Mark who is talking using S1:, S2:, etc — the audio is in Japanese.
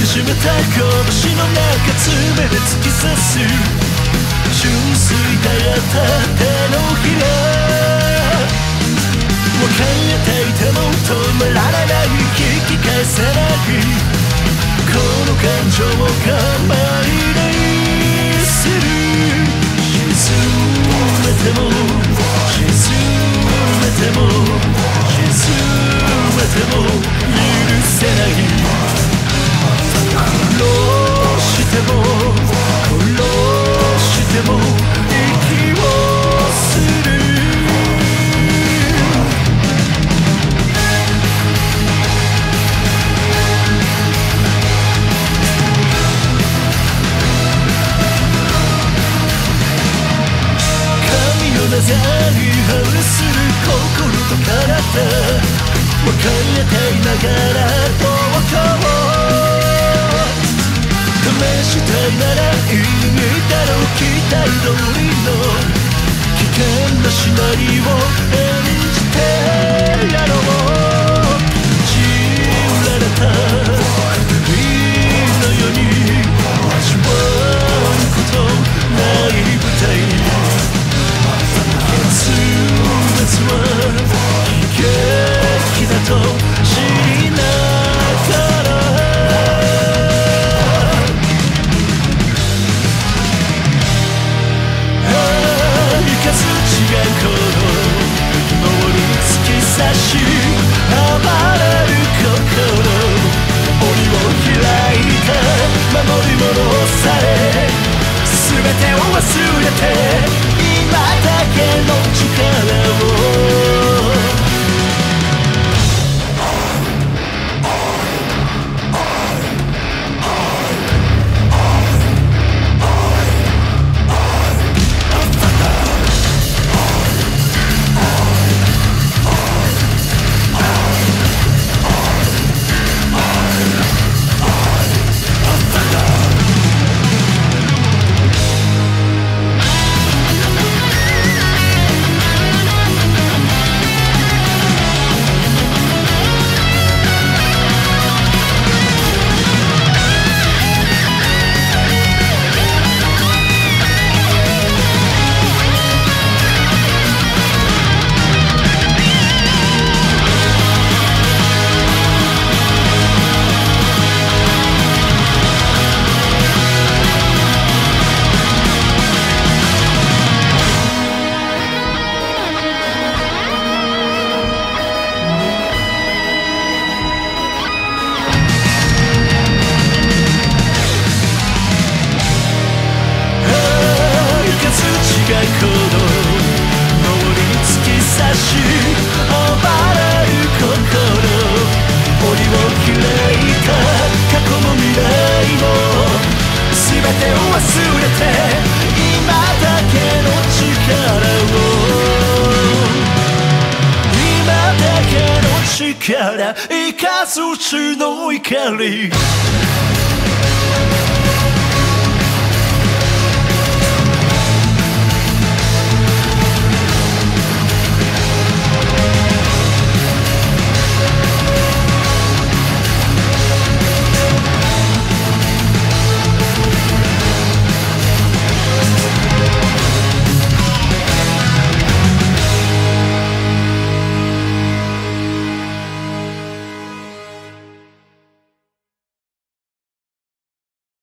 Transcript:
S1: しめた拳の中爪で突き刺す純粋だった手のひら分かり合っていても止められない引き返せないこの感情を我慢にする沈めても沈めても沈めても許せない殺しても殺しても息をする神をなざり反する心と体分かり合っていながらどう試したいならいいだろう期待通りの危険なシナリオ演じてやろう散られた海のように味わうことない舞台結末は悲劇だと知りながら三日月がこの棒に突き刺し暴れる心檻を開いた守り戻され全てを忘れて今だけの力を力生かす血の怒り